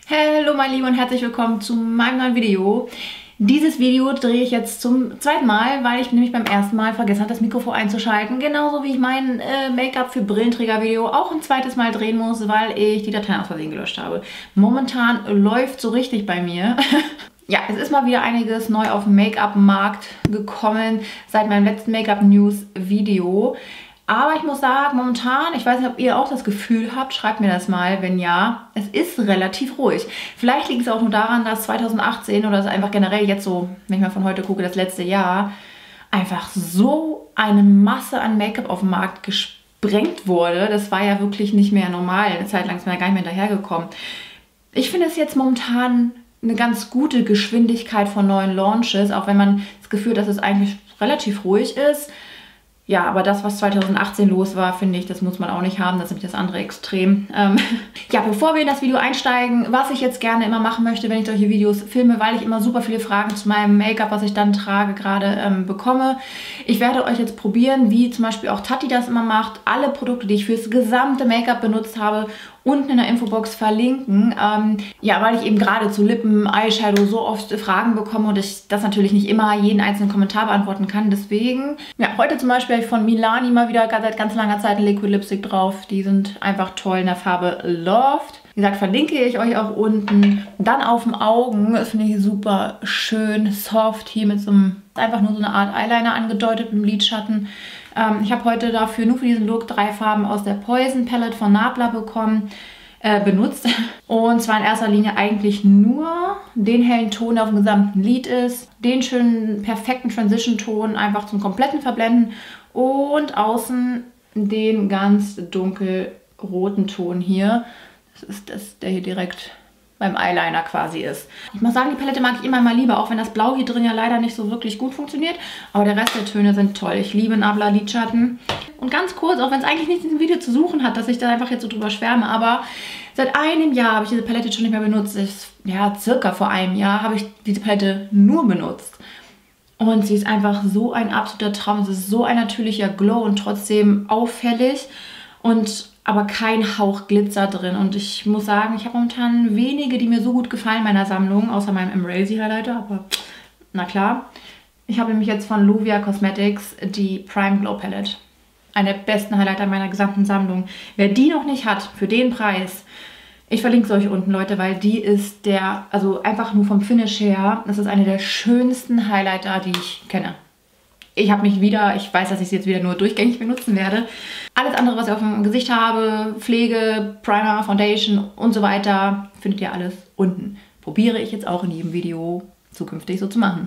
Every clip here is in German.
Hallo meine Lieben und herzlich willkommen zu meinem neuen Video. Dieses Video drehe ich jetzt zum zweiten Mal, weil ich nämlich beim ersten Mal vergessen habe, das Mikrofon einzuschalten. Genauso wie ich mein Make-up für Brillenträger-Video auch ein zweites Mal drehen muss, weil ich die Dateien aus Versehen gelöscht habe. Momentan läuft so richtig bei mir. Ja, es ist mal wieder einiges neu auf dem Make-up-Markt gekommen seit meinem letzten Make-up-News-Video. Aber ich muss sagen, momentan, ich weiß nicht, ob ihr auch das Gefühl habt, schreibt mir das mal, wenn ja, es ist relativ ruhig. Vielleicht liegt es auch nur daran, dass 2018 oder einfach generell jetzt so, wenn ich mal von heute gucke, das letzte Jahr, einfach so eine Masse an Make-up auf dem Markt gesprengt wurde. Das war ja wirklich nicht mehr normal. Eine Zeit lang ist man ja gar nicht mehr hinterhergekommen. Ich finde es jetzt momentan eine ganz gute Geschwindigkeit von neuen Launches, auch wenn man das Gefühl hat, dass es eigentlich relativ ruhig ist. Ja, aber das, was 2018 los war, finde ich, das muss man auch nicht haben. Das ist nämlich das andere Extrem. Ja, bevor wir in das Video einsteigen, was ich jetzt gerne immer machen möchte, wenn ich solche Videos filme, weil ich immer super viele Fragen zu meinem Make-up, was ich dann trage, gerade bekomme. Ich werde euch jetzt probieren, wie zum Beispiel auch Tati das immer macht, alle Produkte, die ich fürs gesamte Make-up benutzt habe, unten in der Infobox verlinken. Ja, weil ich eben gerade zu Lippen, Eyeshadow so oft Fragen bekomme und ich das natürlich nicht immer jeden einzelnen Kommentar beantworten kann. Deswegen, ja, heute zum Beispiel habe ich von Milani mal wieder seit ganz langer Zeit ein Liquid Lipstick drauf. Die sind einfach toll in der Farbe Loft. Wie gesagt, verlinke ich euch auch unten. Dann auf den Augen, das finde ich super schön, soft, hier mit so einem, einfach nur so eine Art Eyeliner angedeutet mit dem Lidschatten. Ich habe heute dafür nur für diesen Look 3 Farben aus der Poison Palette von Nabla benutzt. Und zwar in erster Linie eigentlich nur den hellen Ton, der auf dem gesamten Lid ist, den schönen, perfekten Transition-Ton einfach zum kompletten Verblenden und außen den ganz dunkelroten Ton hier. Das ist das, der hier direkt beim Eyeliner quasi ist. Ich muss sagen, die Palette mag ich immer mal lieber, auch wenn das Blau hier drin ja leider nicht so wirklich gut funktioniert. Aber der Rest der Töne sind toll. Ich liebe Nabla Lidschatten. Und ganz kurz, auch wenn es eigentlich nichts in diesem Video zu suchen hat, dass ich da einfach jetzt so drüber schwärme, aber seit einem Jahr habe ich diese Palette schon nicht mehr benutzt. Ja, circa vor einem Jahr habe ich diese Palette nur benutzt. Und sie ist einfach so ein absoluter Traum. Es ist so ein natürlicher Glow und trotzdem auffällig. Aber kein Hauch Glitzer drin. Und ich muss sagen, ich habe momentan wenige, die mir so gut gefallen in meiner Sammlung, außer meinem Embrace Highlighter, aber na klar. Ich habe nämlich jetzt von Lovia Cosmetics die Prime Glow Palette. Eine der besten Highlighter meiner gesamten Sammlung. Wer die noch nicht hat, für den Preis, ich verlinke es euch unten, Leute, weil die ist also einfach nur vom Finish her, das ist eine der schönsten Highlighter, die ich kenne. Ich weiß, dass ich sie jetzt wieder nur durchgängig benutzen werde. Alles andere, was ich auf dem Gesicht habe, Pflege, Primer, Foundation und so weiter, findet ihr alles unten. Probiere ich jetzt auch in jedem Video zukünftig so zu machen.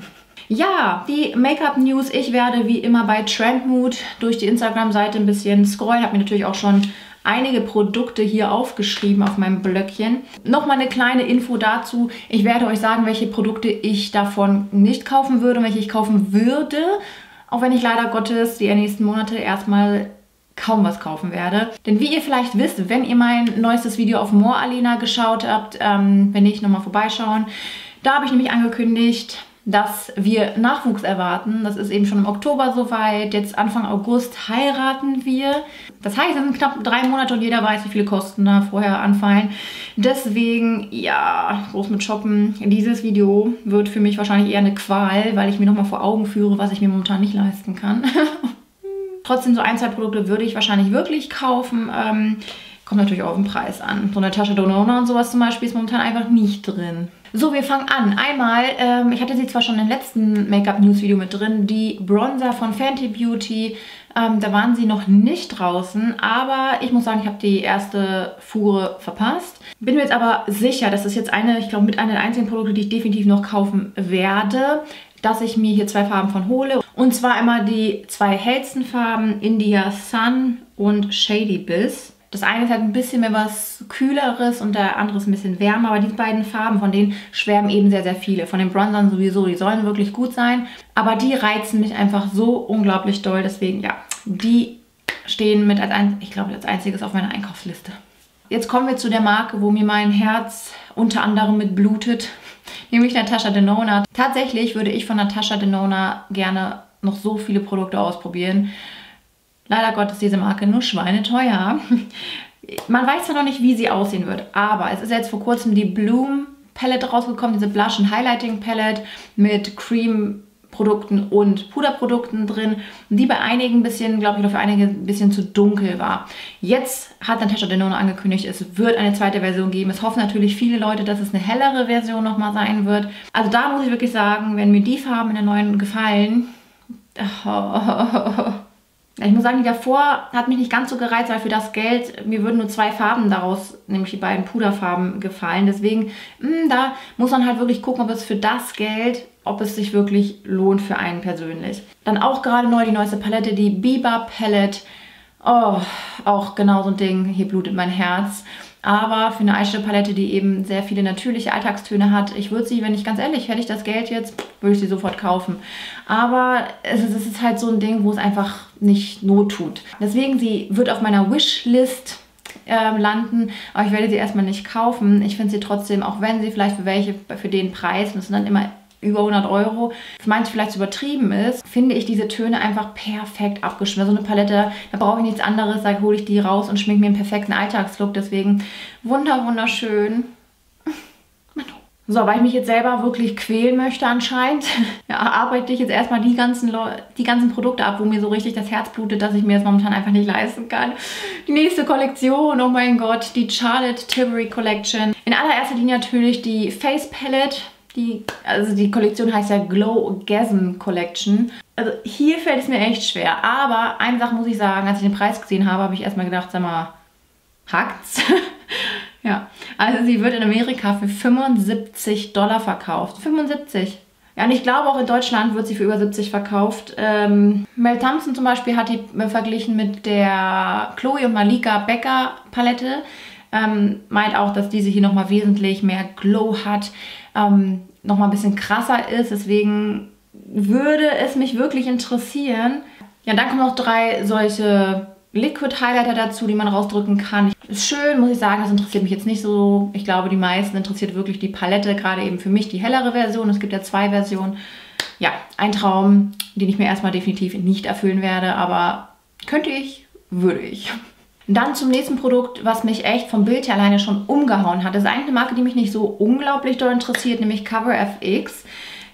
Ja, die Make-up-News. Ich werde wie immer bei Trendmood durch die Instagram-Seite ein bisschen scrollen. Habe mir natürlich auch schon einige Produkte hier aufgeschrieben auf meinem Blöckchen. Nochmal eine kleine Info dazu. Ich werde euch sagen, welche Produkte ich davon nicht kaufen würde und welche ich kaufen würde. Auch wenn ich leider Gottes die nächsten Monate erstmal kaum was kaufen werde. Denn wie ihr vielleicht wisst, wenn ihr mein neuestes Video auf More Alena geschaut habt, wenn nicht, nochmal vorbeischauen. Da habe ich nämlich angekündigt, dass wir Nachwuchs erwarten. Das ist eben schon im Oktober soweit. Jetzt Anfang August heiraten wir. Das heißt, es sind knapp 3 Monate und jeder weiß, wie viele Kosten da vorher anfallen. Deswegen, ja, groß mit Shoppen. Dieses Video wird für mich wahrscheinlich eher eine Qual, weil ich mir nochmal vor Augen führe, was ich mir momentan nicht leisten kann. Trotzdem, so 1, 2 Produkte würde ich wahrscheinlich wirklich kaufen. Kommt natürlich auch auf den Preis an. So eine Tasche Donona und sowas zum Beispiel ist momentan einfach nicht drin. So, wir fangen an. Einmal, ich hatte sie zwar schon im letzten Make-up-News-Video mit drin, die Bronzer von Fenty Beauty. Da waren sie noch nicht draußen, aber ich muss sagen, ich habe die erste Fuhre verpasst. Bin mir jetzt aber sicher, das ist jetzt ich glaube, mit einer der einzigen Produkte, die ich definitiv noch kaufen werde, dass ich mir hier 2 Farben von hole. Und zwar einmal die 2 hellsten Farben, India Sun und Shady Biss. Das eine ist halt ein bisschen mehr was Kühleres und der andere ist ein bisschen wärmer. Aber diese beiden Farben, von denen schwärmen eben sehr, sehr viele. Von den Bronzern sowieso, die sollen wirklich gut sein. Aber die reizen mich einfach so unglaublich doll. Deswegen, ja, die stehen mit ich glaube, als einziges auf meiner Einkaufsliste. Jetzt kommen wir zu der Marke, wo mir mein Herz unter anderem mit blutet. Nämlich Natasha Denona. Tatsächlich würde ich von Natasha Denona gerne noch so viele Produkte ausprobieren. Leider Gottes ist diese Marke nur schweineteuer. man weiß zwar noch nicht, wie sie aussehen wird, aber es ist jetzt vor kurzem die Bloom Palette rausgekommen, diese Blush and Highlighting Palette mit Cream-Produkten und Puderprodukten drin, die bei einigen ein bisschen, glaube ich, oder für einige ein bisschen zu dunkel war. Jetzt hat Natasha Denona angekündigt, es wird eine zweite Version geben. Es hoffen natürlich viele Leute, dass es eine hellere Version nochmal sein wird. Also da muss ich wirklich sagen, wenn mir die Farben in der neuen gefallen, ich muss sagen, die davor hat mich nicht ganz so gereizt, weil für das Geld, mir würden nur 2 Farben daraus, nämlich die beiden Puderfarben, gefallen. Deswegen, da muss man halt wirklich gucken, ob es für das Geld, ob es sich wirklich lohnt für einen persönlich. Dann auch gerade neu die neueste Palette, die Biba Palette. Oh, auch genau so ein Ding, hier blutet mein Herz. Aber für eine Eyeshadow-Palette, die eben sehr viele natürliche Alltagstöne hat, ich würde sie, wenn ich ganz ehrlich, hätte ich das Geld jetzt, würde ich sie sofort kaufen. Aber es ist halt so ein Ding, wo es einfach nicht Not tut. Deswegen, sie wird auf meiner Wishlist landen, aber ich werde sie erstmal nicht kaufen. Ich finde sie trotzdem, auch wenn sie vielleicht für den Preis, und das sind dann immer über 100 €, für manche vielleicht übertrieben ist, finde ich diese Töne einfach perfekt abgeschnitten. So eine Palette, da brauche ich nichts anderes, da hole ich die raus und schminke mir einen perfekten Alltagslook. Deswegen wunderschön. So, weil ich mich jetzt selber wirklich quälen möchte anscheinend, ja, arbeite ich jetzt erstmal die ganzen Produkte ab, wo mir so richtig das Herz blutet, dass ich mir das momentan einfach nicht leisten kann. Die nächste Kollektion, oh mein Gott, die Charlotte Tilbury Collection. In allererster Linie natürlich die Face Palette. Also die Kollektion heißt ja Glow-Gasm Collection. Also hier fällt es mir echt schwer. Aber eine Sache muss ich sagen, als ich den Preis gesehen habe, habe ich erstmal gedacht, sag mal, hackt's? Ja, also sie wird in Amerika für $75 verkauft. 75. Ja, und ich glaube auch in Deutschland wird sie für über 70 verkauft. Mel Thompson zum Beispiel hat die verglichen mit der Chloe und Malika Becker Palette. Meint auch, dass diese hier nochmal wesentlich mehr Glow hat, nochmal ein bisschen krasser ist. Deswegen würde es mich wirklich interessieren. Ja, dann kommen noch 3 solche Liquid Highlighter dazu, die man rausdrücken kann. Ist schön, muss ich sagen, das interessiert mich jetzt nicht so. Ich glaube, die meisten interessiert wirklich die Palette, gerade eben für mich die hellere Version. Es gibt ja 2 Versionen. Ja, ein Traum, den ich mir erstmal definitiv nicht erfüllen werde, aber könnte ich, würde ich. Dann zum nächsten Produkt, was mich echt vom Bild her alleine schon umgehauen hat. Das ist eigentlich eine Marke, die mich nicht so unglaublich doll interessiert, nämlich CoverFX.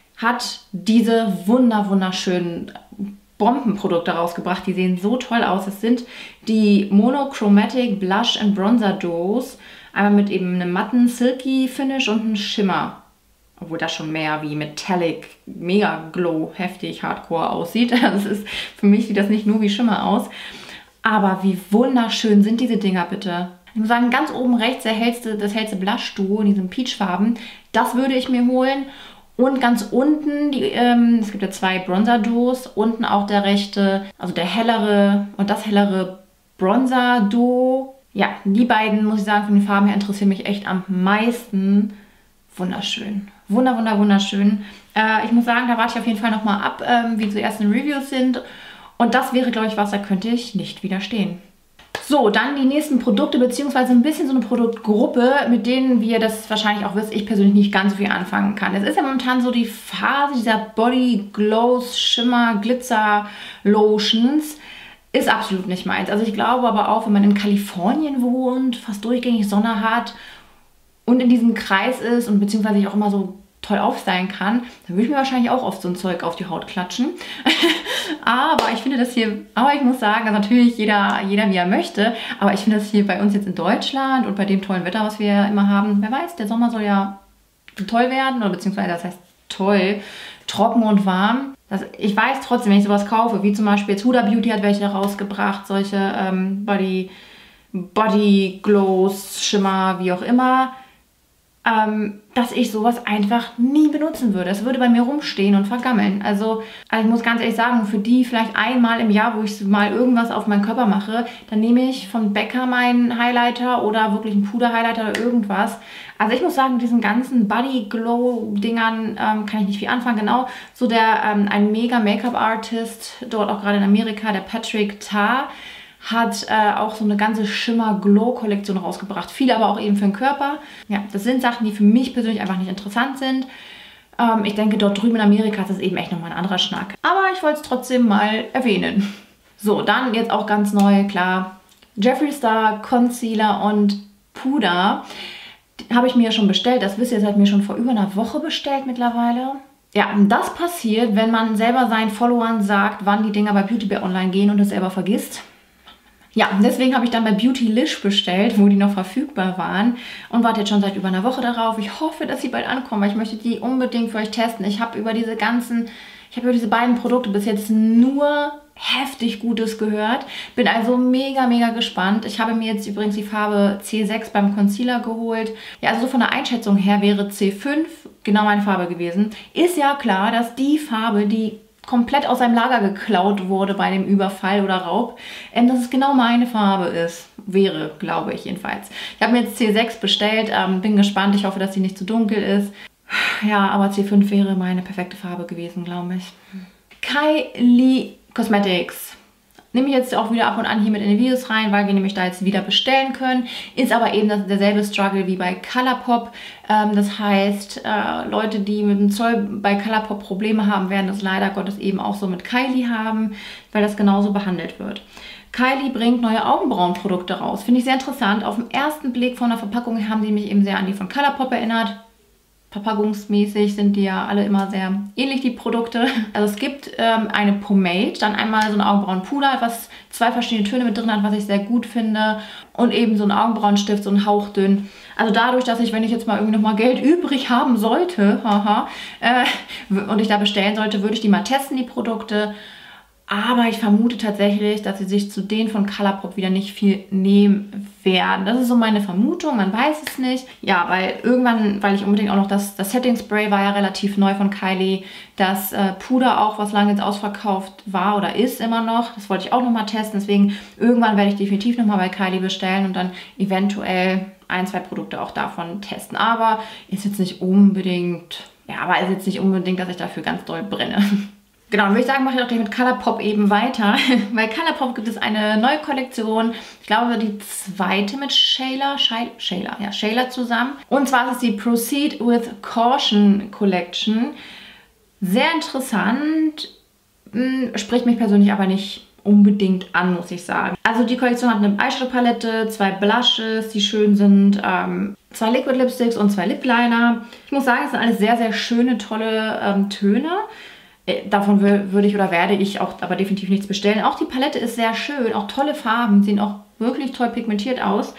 Hat diese wunderschönen Bombenprodukte rausgebracht. Die sehen so toll aus. Es sind die Monochromatic Blush and Bronzer Duos. Einmal mit eben einem matten Silky Finish und einem Schimmer. Obwohl das schon mehr wie Metallic, mega Glow, heftig, Hardcore aussieht. Also für mich sieht das nicht nur wie Schimmer aus. Aber wie wunderschön sind diese Dinger bitte. Ich muss sagen, ganz oben rechts das hellste Blush-Duo in diesen Peachfarben. Das würde ich mir holen. Und ganz unten, es gibt ja 2 Bronzer-Duos. Unten auch der rechte, also der hellere und das hellere Bronzer-Duo. Ja, die beiden, muss ich sagen, von den Farben her interessieren mich echt am meisten. Wunderschön. Wunderschön. Ich muss sagen, da warte ich auf jeden Fall nochmal ab, wie die ersten Reviews sind. Und das wäre, glaube ich, was, da könnte ich nicht widerstehen. So, dann die nächsten Produkte, beziehungsweise ein bisschen so eine Produktgruppe, mit denen, wie ihr das wahrscheinlich auch wisst, ich persönlich nicht ganz so viel anfangen kann. Es ist ja momentan so die Phase dieser Body Glows, Schimmer, Glitzer Lotions. Ist absolut nicht meins. Also ich glaube aber auch, wenn man in Kalifornien wohnt, fast durchgängig Sonne hat und in diesem Kreis ist und beziehungsweise ich auch immer so toll aufstylen kann, dann würde ich mir wahrscheinlich auch oft so ein Zeug auf die Haut klatschen. Aber ich finde das hier, ich muss sagen, also natürlich jeder wie er möchte, aber ich finde das hier bei uns jetzt in Deutschland und bei dem tollen Wetter, was wir ja immer haben, wer weiß, der Sommer soll ja toll werden, oder beziehungsweise das heißt toll, trocken und warm. Ich weiß trotzdem, wenn ich sowas kaufe, wie zum Beispiel jetzt Huda Beauty hat welche rausgebracht, solche Body Glows, Schimmer, wie auch immer, dass ich sowas einfach nie benutzen würde. Es würde bei mir rumstehen und vergammeln. Also ich muss ganz ehrlich sagen, für die vielleicht einmal im Jahr, wo ich mal irgendwas auf meinen Körper mache, dann nehme ich von Becca meinen Highlighter oder wirklich einen Puder-Highlighter oder irgendwas. Also ich muss sagen, mit diesen ganzen Body-Glow-Dingern kann ich nicht viel anfangen. Genau, so ein mega Make-up-Artist, dort auch gerade in Amerika, der Patrick Ta, hat auch so eine ganze Schimmer-Glow-Kollektion rausgebracht. Viele aber auch eben für den Körper. Ja, das sind Sachen, die für mich persönlich einfach nicht interessant sind. Ich denke, dort drüben in Amerika ist das eben echt nochmal ein anderer Schnack. Aber ich wollte es trotzdem mal erwähnen. So, dann jetzt auch ganz neu, klar, Jeffree Star Concealer und Puder. Habe ich mir ja schon bestellt. Das wisst ihr, das hat mir schon vor über einer Woche bestellt mittlerweile. Ja, und das passiert, wenn man selber seinen Followern sagt, wann die Dinger bei Beauty Bay online gehen und es selber vergisst. Ja, deswegen habe ich dann bei Beautylish bestellt, wo die noch verfügbar waren und warte jetzt schon seit über einer Woche darauf. Ich hoffe, dass sie bald ankommen, weil ich möchte die unbedingt für euch testen. Ich habe über diese beiden Produkte bis jetzt nur heftig Gutes gehört. Bin also mega, mega gespannt. Ich habe mir jetzt übrigens die Farbe C6 beim Concealer geholt. Ja, also so von der Einschätzung her wäre C5 genau meine Farbe gewesen. Ist ja klar, dass die Farbe, die komplett aus seinem Lager geklaut wurde bei dem Überfall oder Raub, dass es genau meine Farbe ist. Wäre, glaube ich jedenfalls. Ich habe mir jetzt C6 bestellt, bin gespannt. Ich hoffe, dass sie nicht zu dunkel ist. Ja, aber C5 wäre meine perfekte Farbe gewesen, glaube ich. Kylie Cosmetics. Nehme ich jetzt auch wieder ab und an hier mit in die Videos rein, weil wir nämlich da jetzt wieder bestellen können. Ist aber eben derselbe Struggle wie bei Colourpop. Das heißt, Leute, die mit dem Zoll bei Colourpop Probleme haben, werden das leider Gottes eben auch so mit Kylie haben, weil das genauso behandelt wird. Kylie bringt neue Augenbrauenprodukte raus. Finde ich sehr interessant. Auf den ersten Blick von der Verpackung haben die mich eben sehr an die von Colourpop erinnert. Verpackungsmäßig sind die ja alle immer sehr ähnlich, die Produkte. Also es gibt eine Pomade, dann einmal so ein Augenbrauenpuder, was 2 verschiedene Töne mit drin hat, was ich sehr gut finde. Und eben so ein Augenbrauenstift, so ein hauchdünn. Also dadurch, dass ich, wenn ich jetzt mal irgendwie nochmal Geld übrig haben sollte, und ich da bestellen sollte, würde ich die mal testen, die Produkte. Aber ich vermute tatsächlich, dass sie sich zu denen von Colourpop wieder nicht viel nehmen werden. Das ist so meine Vermutung, man weiß es nicht. Ja, weil irgendwann, weil ich unbedingt auch noch das Setting Spray war ja relativ neu von Kylie. Das Puder auch, was lange jetzt ausverkauft war oder ist immer noch. Das wollte ich auch nochmal testen. Deswegen irgendwann werde ich definitiv nochmal bei Kylie bestellen und dann eventuell 1, 2 Produkte auch davon testen. Aber ist jetzt nicht unbedingt, dass ich dafür ganz doll brenne. Genau, dann würde ich sagen, mache ich auch gleich mit Colourpop eben weiter. Bei Colourpop gibt es eine neue Kollektion. Ich glaube, die zweite mit Shayla zusammen. Und zwar ist es die Proceed with Caution Collection. Sehr interessant, spricht mich persönlich aber nicht unbedingt an, muss ich sagen. Also die Kollektion hat eine Eyeshadow-Palette, 2 Blushes, die schön sind, 2 Liquid Lipsticks und 2 Lip Liner. Ich muss sagen, es sind alles sehr, sehr schöne, tolle Töne. Davon werde ich auch aber definitiv nichts bestellen. Auch die Palette ist sehr schön, auch tolle Farben, sehen auch wirklich toll pigmentiert aus.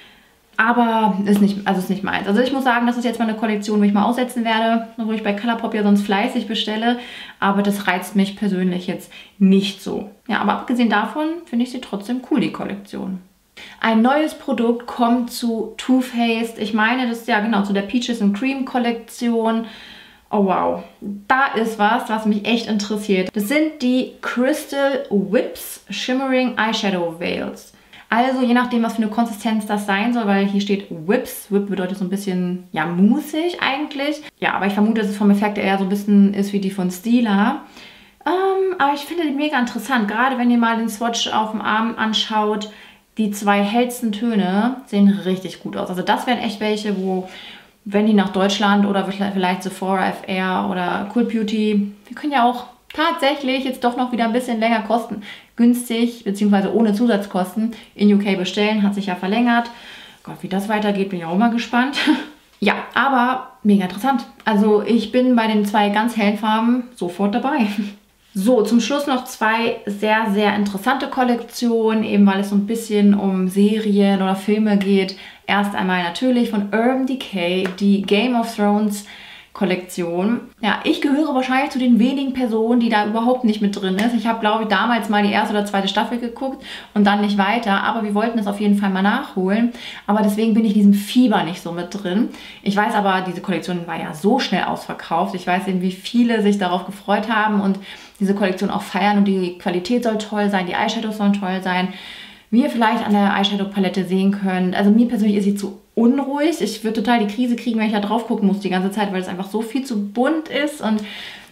Aber ist nicht meins. Also ich muss sagen, das ist jetzt mal eine Kollektion, wo ich mal aussetzen werde, wo ich bei Colourpop ja sonst fleißig bestelle. Aber das reizt mich persönlich jetzt nicht so. Ja, aber abgesehen davon finde ich sie trotzdem cool, die Kollektion. Ein neues Produkt kommt zu Too Faced. Ich meine, das ist ja genau zu der Peaches and Cream Kollektion. Oh wow, da ist was mich echt interessiert. Das sind die Crystal Whips Shimmering Eyeshadow Veils. Also je nachdem, was für eine Konsistenz das sein soll, weil hier steht Whips. Whip bedeutet so ein bisschen, ja, moussig eigentlich. Ja, aber ich vermute, dass es vom Effekt eher so ein bisschen ist wie die von Stila. Aber ich finde die mega interessant, gerade wenn ihr mal den Swatch auf dem Arm anschaut. Die 2 hellsten Töne sehen richtig gut aus. Also das wären echt welche, wo, wenn die nach Deutschland oder vielleicht Sephora, FR oder Cult Beauty, wir können ja auch tatsächlich jetzt doch noch wieder ein bisschen länger kosten, günstig bzw. ohne Zusatzkosten in UK bestellen, hat sich ja verlängert. Gott, wie das weitergeht, bin ich auch mal gespannt. Ja, aber mega interessant. Also ich bin bei den 2 ganz hellen Farben sofort dabei. So, zum Schluss noch 2 sehr, sehr interessante Kollektionen, eben weil es so ein bisschen um Serien oder Filme geht. Erst einmal natürlich von Urban Decay, die Game of Thrones Kollektion. Ja, ich gehöre wahrscheinlich zu den wenigen Personen, die da überhaupt nicht mit drin ist. Ich habe, glaube ich, damals mal die 1. oder 2. Staffel geguckt und dann nicht weiter. Aber wir wollten es auf jeden Fall mal nachholen. Aber deswegen bin ich in diesem Fieber nicht so mit drin. Ich weiß aber, diese Kollektion war ja so schnell ausverkauft. Ich weiß eben, wie viele sich darauf gefreut haben und diese Kollektion auch feiern. Und die Qualität soll toll sein, die Eyeshadows sollen toll sein. Wie ihr vielleicht an der Eyeshadow-Palette sehen könnt. Also mir persönlich ist sie zu unruhig. Ich würde total die Krise kriegen, wenn ich da drauf gucken muss die ganze Zeit, weil es einfach so viel zu bunt ist. Und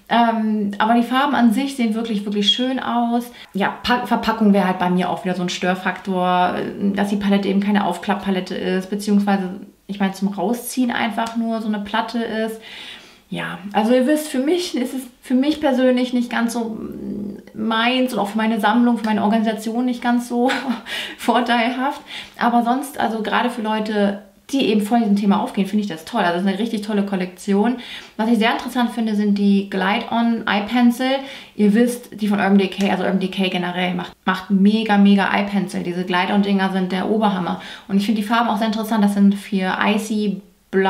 aber die Farben an sich sehen wirklich, wirklich schön aus. Ja, Verpackung wäre halt bei mir auch wieder so ein Störfaktor, dass die Palette eben keine Aufklapppalette ist, beziehungsweise, ich meine, zum Rausziehen einfach nur so eine Platte ist. Ja, also ihr wisst, für mich ist es persönlich nicht ganz so meins und auch für meine Sammlung, für meine Organisation nicht ganz so vorteilhaft. Aber sonst, also gerade für Leute, die eben voll in diesem Thema aufgehen, finde ich das toll. Also das ist eine richtig tolle Kollektion. Was ich sehr interessant finde, sind die Glide-On Eye Pencil. Ihr wisst, die von Urban Decay, also Urban Decay generell macht mega Eye Pencil. Diese Glide-On-Dinger sind der Oberhammer. Und ich finde die Farben auch sehr interessant. Das sind 4 Icy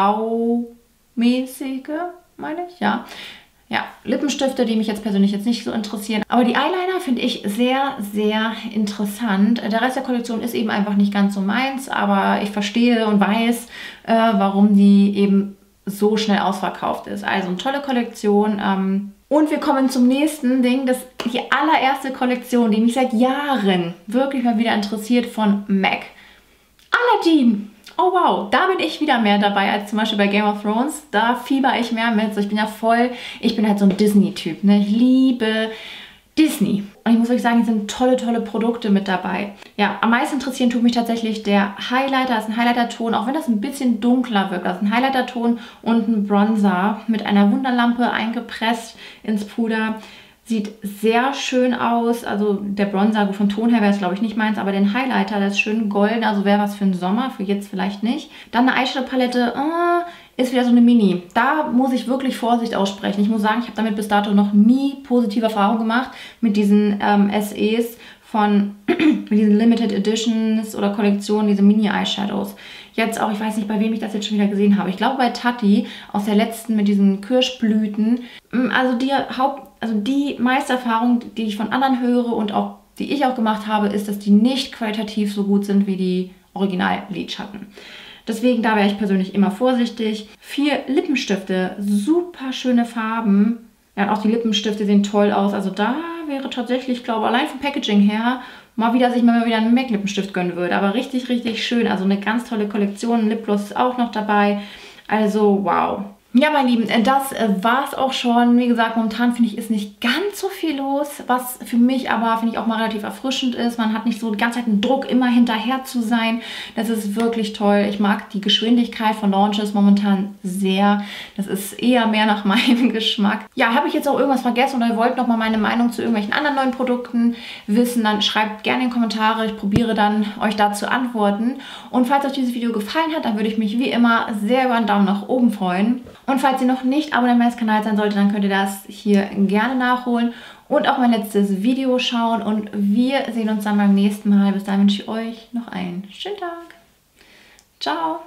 Blau-mäßige, meine ich, ja. Ja, Lippenstifte, die mich jetzt persönlich nicht so interessieren. Aber die Eyeliner finde ich sehr interessant. Der Rest der Kollektion ist eben einfach nicht ganz so meins, aber ich verstehe und weiß, warum die eben so schnell ausverkauft ist. Also eine tolle Kollektion. Und wir kommen zum nächsten Ding. Das ist die allererste Kollektion, die mich seit Jahren wirklich mal wieder interessiert, von MAC. Aladdin! Oh wow, da bin ich wieder mehr dabei als zum Beispiel bei Game of Thrones. Da fieber ich mehr mit. So, ich bin halt so ein Disney-Typ. Ne? Ich liebe Disney. Und ich muss euch sagen, hier sind tolle Produkte mit dabei. Ja, am meisten interessieren tut mich tatsächlich der Highlighter. Das ist ein Highlighter-Ton, auch wenn das ein bisschen dunkler wirkt. Das ist ein Highlighter-Ton und ein Bronzer mit einer Wunderlampe eingepresst ins Puder. Sieht sehr schön aus, also der Bronzer, gut, vom Ton her wäre es glaube ich nicht meins, aber den Highlighter, der ist schön golden, also wäre was für den Sommer, für jetzt vielleicht nicht. Dann eine Eyeshadow-Palette, ist wieder so eine Mini. Da muss ich wirklich Vorsicht aussprechen. Ich muss sagen, ich habe damit bis dato noch nie positive Erfahrungen gemacht mit diesen SEs mit diesen Limited Editions oder Kollektionen, diese Mini-Eyeshadows. Jetzt auch, ich weiß nicht, bei wem ich das jetzt schon wieder gesehen habe. Ich glaube bei Tati aus der letzten mit diesen Kirschblüten. Also die meiste Erfahrung, die ich von anderen höre und auch die ich auch gemacht habe, ist, dass die nicht qualitativ so gut sind wie die Original-Lidschatten. Deswegen, da wäre ich persönlich immer vorsichtig. 4 Lippenstifte, super schöne Farben. Ja, und auch die Lippenstifte sehen toll aus. Also da wäre tatsächlich, ich glaube, allein vom Packaging her sich mal wieder einen MAC-Lippenstift gönnen würde. Aber richtig schön. Also eine ganz tolle Kollektion. Ein Lipgloss ist auch noch dabei. Also wow. Ja, meine Lieben, das war es auch schon. Wie gesagt, momentan finde ich, ist nicht ganz so viel los, was für mich aber, finde ich, auch mal relativ erfrischend ist. Man hat nicht so die ganze Zeit einen Druck, immer hinterher zu sein. Das ist wirklich toll. Ich mag die Geschwindigkeit von Launches momentan sehr. Das ist eher mehr nach meinem Geschmack. Ja, habe ich jetzt auch irgendwas vergessen oder ihr wollt nochmal meine Meinung zu irgendwelchen anderen neuen Produkten wissen, dann schreibt gerne in die Kommentare. Ich probiere dann, euch da zu antworten. Und falls euch dieses Video gefallen hat, dann würde ich mich wie immer sehr über einen Daumen nach oben freuen. Und falls ihr noch nicht Abonnent meines Kanals sein solltet, dann könnt ihr das hier gerne nachholen und auch mein letztes Video schauen. Und wir sehen uns dann beim nächsten Mal. Bis dahin wünsche ich euch noch einen schönen Tag. Ciao!